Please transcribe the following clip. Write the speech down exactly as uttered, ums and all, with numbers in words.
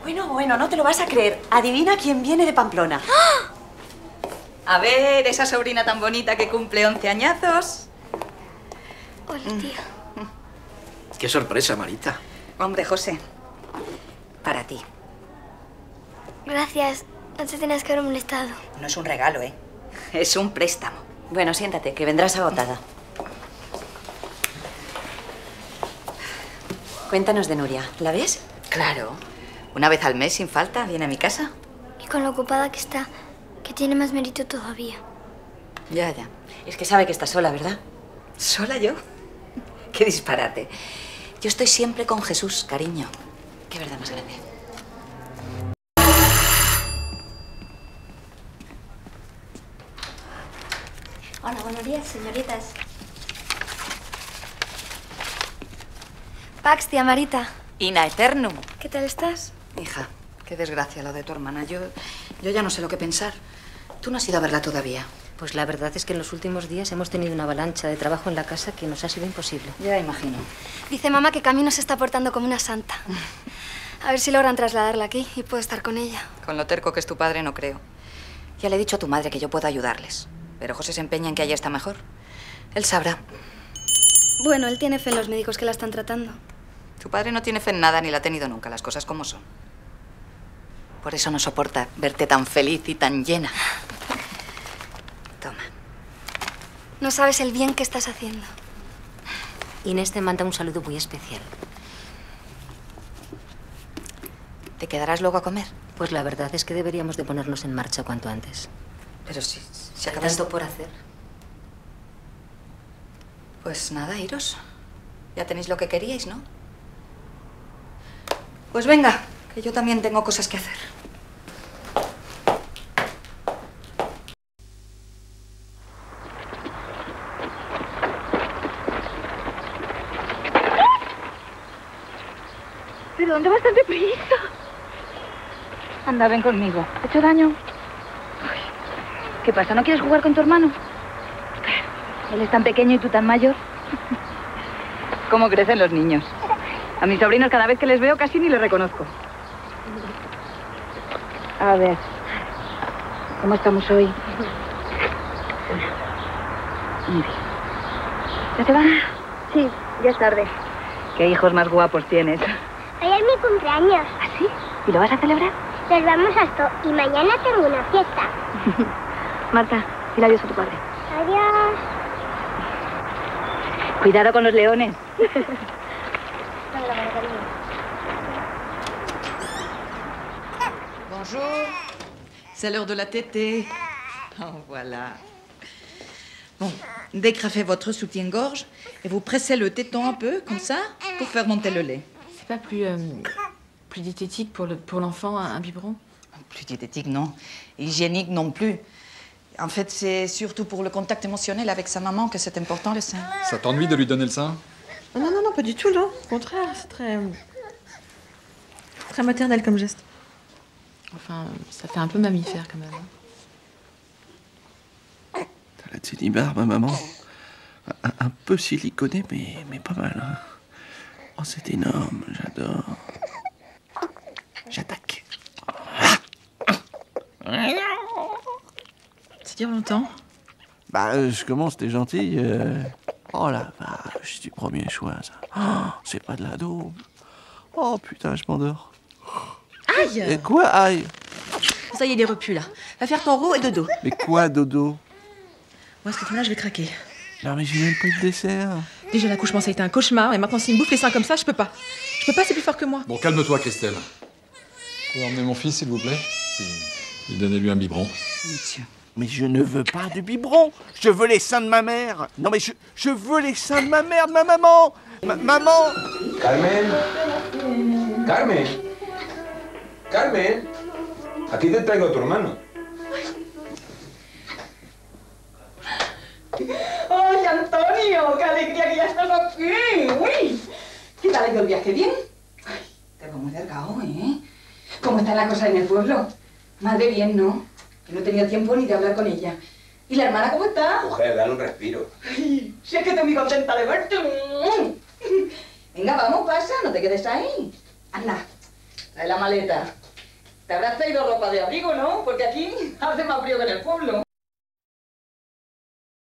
Bueno, bueno, no te lo vas a creer. Adivina quién viene de Pamplona. ¡Ah! A ver, esa sobrina tan bonita que cumple once añazos. Hola, tía. Qué sorpresa, Marita. Hombre, José, para ti. Gracias. No te tenías que haber molestado. No es un regalo, ¿eh? Es un préstamo. Bueno, siéntate, que vendrás agotada. Cuéntanos de Nuria. ¿La ves? Claro. Una vez al mes, sin falta, viene a mi casa. Y con lo ocupada que está, que tiene más mérito todavía. Ya, ya. Es que sabe que está sola, ¿verdad? ¿Sola yo? Qué disparate. Yo estoy siempre con Jesús, cariño. Qué verdad más grande. Hola, buenos días, señoritas. Pax, tía Marita. Ina Eternum. ¿Qué tal estás? Hija, qué desgracia lo de tu hermana. Yo, yo ya no sé lo que pensar. Tú no has ido a verla todavía. Pues la verdad es que en los últimos días hemos tenido una avalancha de trabajo en la casa que nos ha sido imposible. Ya imagino. Dice mamá que Camino se está portando como una santa. A ver si logran trasladarla aquí y puedo estar con ella. Con lo terco que es tu padre, no creo. Ya le he dicho a tu madre que yo puedo ayudarles. Pero José se empeña en que ella está mejor. Él sabrá. Bueno, él tiene fe en los médicos que la están tratando. Tu padre no tiene fe en nada ni la ha tenido nunca, las cosas como son. Por eso no soporta verte tan feliz y tan llena. Toma. No sabes el bien que estás haciendo. Inés te manda un saludo muy especial. ¿Te quedarás luego a comer? Pues la verdad es que deberíamos de ponernos en marcha cuanto antes. Pero si, si Hay acabas... tanto por hacer. Pues nada, iros. Ya tenéis lo que queríais, ¿no? Pues venga, que yo también tengo cosas que hacer. ¿Pero dónde vas tan deprisa? Anda, ven conmigo. ¿Te he hecho daño? Uy, ¿qué pasa? ¿No quieres jugar con tu hermano? Él es tan pequeño y tú tan mayor. ¿Cómo crecen los niños? A mis sobrinos cada vez que les veo casi ni les reconozco. A ver, ¿cómo estamos hoy? Muy bien. ¿Ya se van? Sí, ya es tarde. ¿Qué hijos más guapos tienes? Hoy es mi cumpleaños. ¿Ah, sí? ¿Y lo vas a celebrar? Nos vamos hasta y mañana tengo una fiesta. Marta, dile adiós a tu padre. Adiós. Cuidado con los leones. Bonjour. C'est l'heure de la tétée. Oh, voilà. Bon, dégrafez votre soutien-gorge et vous pressez le téton un peu, comme ça, pour faire monter le lait. C'est pas plus, euh, plus diététique pour le, pour l'enfant, un, un biberon? Plus diététique, non. Hygiénique non plus. En fait, c'est surtout pour le contact émotionnel avec sa maman que c'est important, le sein. Ça t'ennuie de lui donner le sein? Non, non, non, non, pas du tout, non. Au contraire, c'est très... très maternel comme geste. Enfin, ça fait un peu mammifère, quand même. T'as la ténibarbe, ma maman. Un, un peu siliconé, mais, mais pas mal. Hein. Oh, c'est énorme, j'adore. J'attaque. Ça dure longtemps? Bah, euh, je commence, t'es gentil. Euh... Oh la vache, du premier choix, ça. Oh, c'est pas de la daube. Oh putain, je m'endors. Aïe! Et quoi, aïe? Ça y est, il est repu, là. Va faire ton roux et dodo. Mais quoi, dodo? Moi, à ce moment-là, je vais craquer. Non, mais j'ai même pas eu de dessert. Déjà, l'accouchement, ça a été un cauchemar, et maintenant, s'il me bouffe les seins comme ça, je peux pas. Je peux pas, c'est plus fort que moi. Bon, calme-toi, Christelle. Vous pouvez emmener mon fils, s'il vous plaît? Et donnez-lui un biberon. Monsieur. Mais je ne veux pas de biberon. Je veux les seins de ma mère. Non, mais je, je veux les seins de ma mère, de ma maman. Ma, maman. Carmen. Carmen. Carmen. Aquí te traigo a tu hermano. ¡Ay, Antonio! ¡Qué alegría que ya estás aquí! ¡Uy! ¿Qué tal ha ido el viaje? ¿Bien? Ay, te veo muy delgado, ¿eh? ¿Cómo está la cosa en el pueblo? Madre bien, ¿no? Que no he tenido tiempo ni de hablar con ella. ¿Y la hermana cómo está? Mujer, dale un respiro. Ay, si es que estoy muy contenta de verte. Venga, vamos, pasa, no te quedes ahí. Anda, Trae la maleta. Te habrás traído ropa de abrigo, ¿no? Porque aquí hace más frío que en el pueblo.